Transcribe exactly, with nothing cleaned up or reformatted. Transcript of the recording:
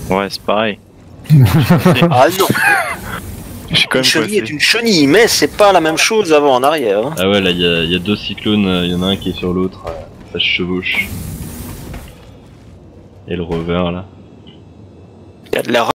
Ouais, c'est pareil. Ah non. Je suis quand Une même chenille est coincé. une chenille, mais c'est pas la même chose avant en arrière. Hein. Ah ouais, là, il y a, y a deux cyclones, il y en a un qui est sur l'autre, euh, ça se chevauche. Et le rover, là. Il y a de la